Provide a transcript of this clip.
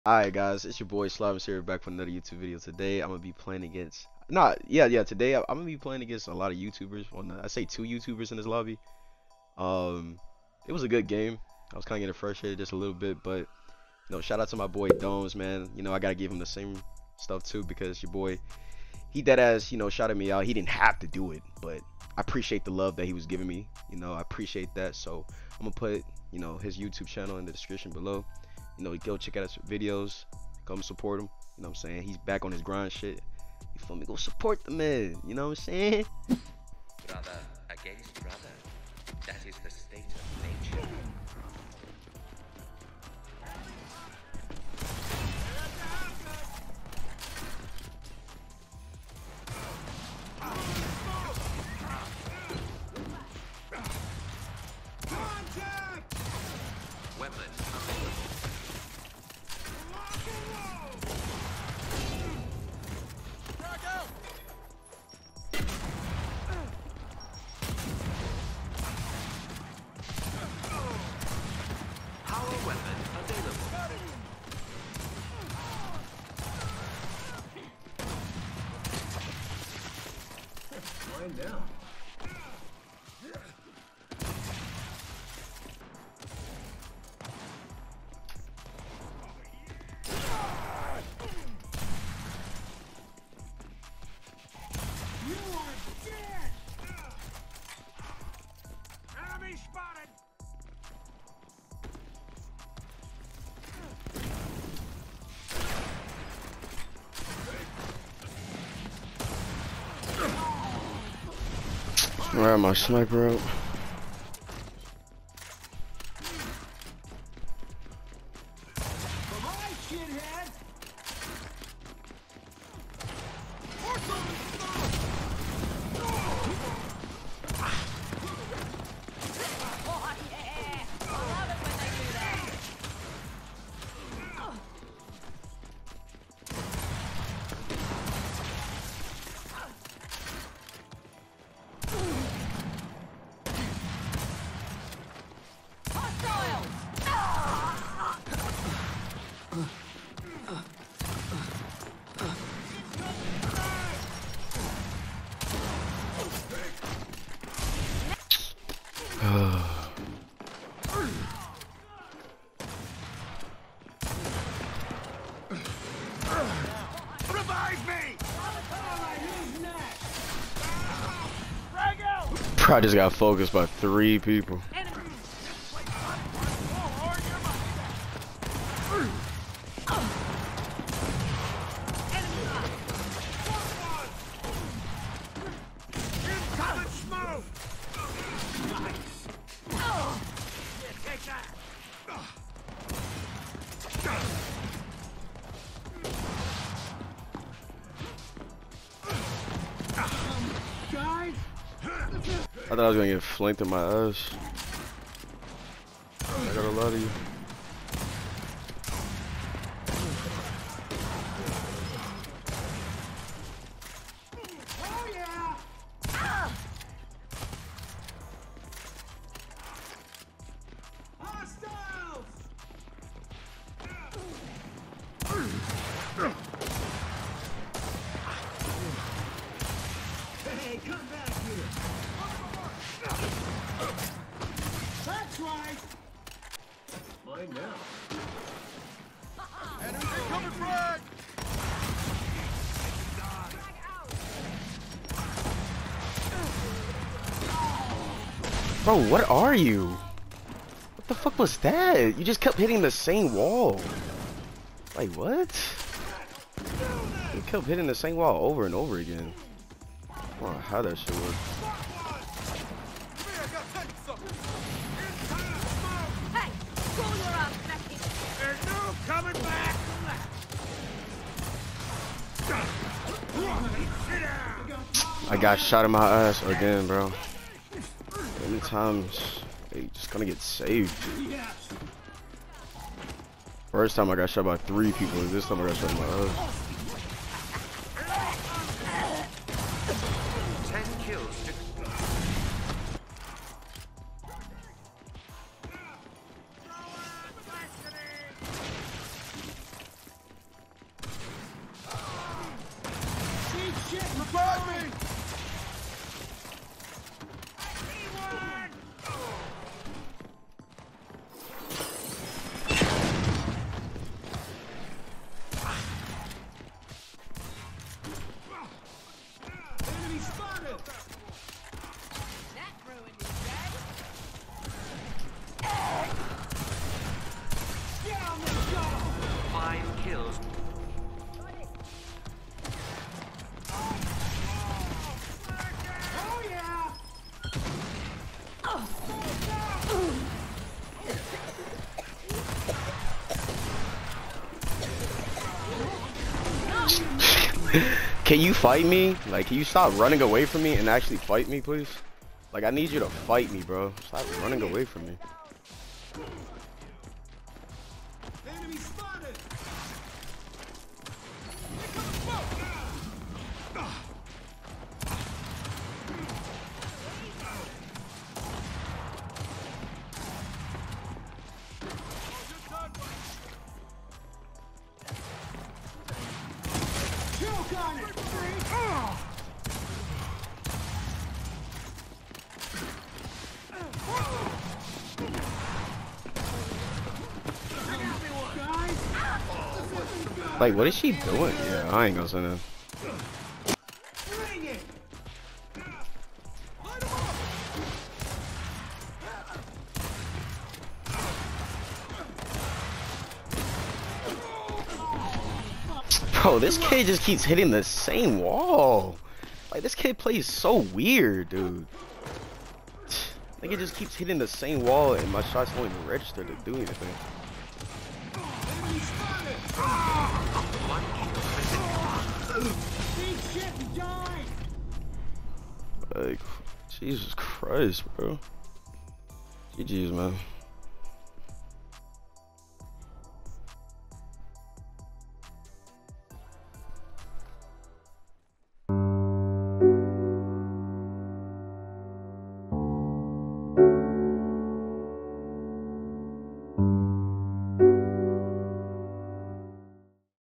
Alright guys, it's your boy Slavis here back for another YouTube video. Today I'm gonna be playing against today I'm gonna be playing against a lot of YouTubers. Well, I say two YouTubers in this lobby. Um it was a good game. I was kinda getting frustrated just a little bit, but shout out to my boy Domez, man. I gotta give him the same stuff too because your boy he dead ass, shouted me out. He didn't have to do it, but I appreciate the love that he was giving me. I appreciate that. So I'm gonna put, his YouTube channel in the description below. Go check out his videos. Come support him. You know what I'm saying? He's back on his grind shit. You feel me? Go support the man. You know what I'm saying? Brother against brother. That is the state of nature. Weapon available. Power weapon available. Wind down. You are dead! Enemy spotted! Alright, my sniper out. Alright, shithead! Oh, yeah! I love it when they do that. Hostiles! Revive me! Alright, who's next? Frag out! Bro, I just got focused by 3 people. Enemy! Incoming smoke! Nice! Take that! Guys! I thought I was gonna get flanked in my ass. I got a lot of you. Oh yeah! Hostiles! Hey, come back here! That's right! Mine now. Enemy coming frag! Bro, what are you? What the fuck was that? You just kept hitting the same wall. Like, what? You kept hitting the same wall over and over again. I don't know how that shit works. Hey! Roll your ass back in! There's no coming back! Sit down! I got shot in my ass again, bro. Many times they just gonna get saved. Yes! First time I got shot by 3 people, this time I got shot in my ass. 10 kills to Can you fight me? Like, can you stop running away from me and actually fight me, please? Like, I need you to fight me, bro. Stop running away from me. Enemy spotted. Choke on it. Like, what is she doing? Yeah, I ain't gonna say that. Bring it. Bro, this kid just keeps hitting the same wall. Like, this kid plays so weird, dude. Like, it just keeps hitting the same wall and my shots won't even register to do anything. Enemy spotted. Eat shit and die. Like, Jesus Christ, bro. GG's, man.